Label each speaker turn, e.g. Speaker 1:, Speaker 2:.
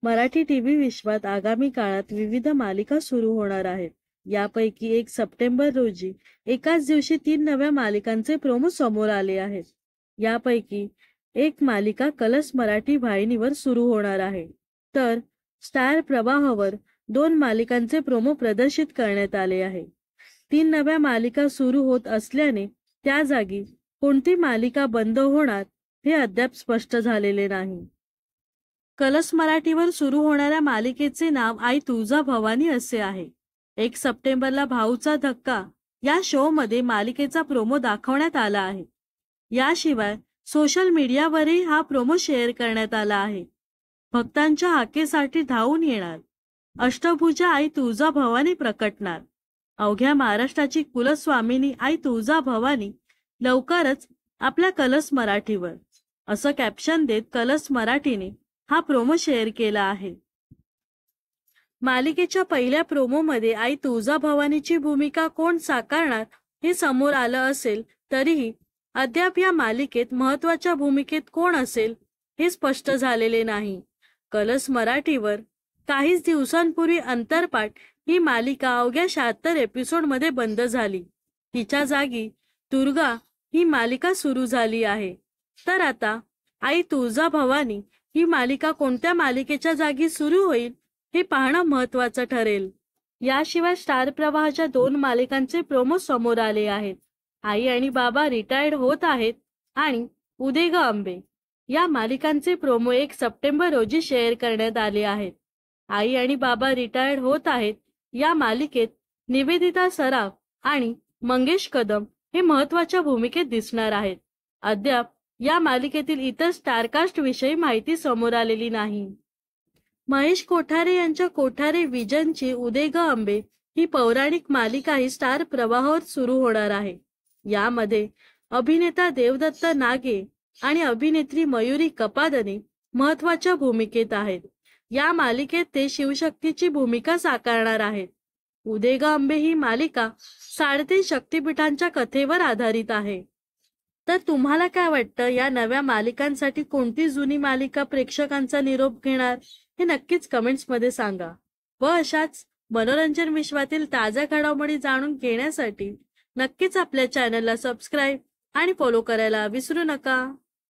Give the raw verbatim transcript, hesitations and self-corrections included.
Speaker 1: Marathi TV विश्वात आगामी काळात विविध मालिका सुरू होणार आहेत. यापैकी एक सप्टेंबर रोजी एकाच दिवशी तीन नव्या मालिकांचे प्रोमो समोर आले आहेत. यापैकी एक मालिका कलर्स मराठी वाहिनीवर सुरू होणार आहे, तर स्टार प्रवाहावर दोन मालिकांचे प्रोमो प्रदर्शित करण्यात आले आहे. तीन नव्या मालिका सुरू होत असल्याने त्या जागी कोणती मालिका बंद होणार हे अद्याप स्पष्ट झालेले नाही. कलर्स मराठीवर सुरू होणाऱ्या मालिकेचे नाव आई तुळजा भवानी असे आहे. एक सप्टेंबरला भाऊचा धक्का या शो मध्ये मालिकेचा प्रोमो दाखवण्यात आला आहे. याशिवाय सोशल मीडियावरही हा प्रोमो शेअर करण्यात आला आहे. भक्तांच्या हाकेसाठी धावून येणार अष्टभुजा आई तुळजा भवानी प्रकटणार. अवघ्या महाराष्ट्राची कुलस्वामिनी आई तुळजा भवानी लवकरच आपल्या कलर्स मराठीवर, असं कॅप्शन देत कलर्स मराठीने हा प्रोमो शेअर केला आहे. मालिकेच्या पहिल्या प्रोमोमध्ये आई तुळजा भवानीची भूमिका कोण साकारणार हे समोर आलं असेल तरीही अद्याप या मालिकेत महत्त्वाच्या भूमिकेत कोण असेल हे स्पष्ट झालेले नाही. कलर्स मराठीवर काहीच दिवसांपूर्वी अंतरपाठ ही मालिका अवघ्या शहात्तर एपिसोडमध्ये बंद झाली. तिच्या जागी दुर्गा ही मालिका सुरू झाली आहे. तर आता आई तुळजा भवानी ही मालिका कोणत्या मालिकेच्या जागी सुरू होईल हे पाहणं महत्त्वाचं ठरेल. याशिवाय स्टार प्रवाहाच्या दोन मालिकांचे प्रोमो समोर आले आहेत. आई आणि बाबा रिटायर्ड होत आहेत आणि उदे ग अंबे या मालिकांचे प्रोमो एक सप्टेंबर रोजी शेअर करण्यात आले आहेत. आई आणि बाबा रिटायर्ड होत आहेत या मालिकेत निवेदिता सराफ आणि मंगेश कदम हे महत्त्वाच्या भूमिकेत दिसणार आहेत. अद्याप या मालिकेतील इतर स्टारकास्ट विषयी माहिती समोर आलेली नाही. महेश कोठारे यांच्या कोठारे विजनची उदे ग अंबे ही पौराणिक मालिका ही स्टार प्रवाहावर सुरू होणार आहे. यामध्ये अभिनेता देवदत्त नागे आणि अभिनेत्री मयुरी कपादने महत्त्वाच्या भूमिकेत आहेत. या मालिकेत ते शिवशक्तीची भूमिका साकारणार आहेत. उदे ग अंबे ही मालिका साडेतीन शक्तिपीठांच्या कथेवर आधारित आहे. तर तुम्हाला काय वाटतं, या नव्या मालिकांसाठी कोणती जुनी मालिका प्रेक्षकांचा निरोप घेणार हे नक्कीच कमेंट्स मध्ये सांगा. व अशाच मनोरंजन विश्वातील ताज्या घडामोडी जाणून घेण्यासाठी नक्कीच आपल्या चॅनलला सबस्क्राईब आणि फॉलो करायला विसरू नका.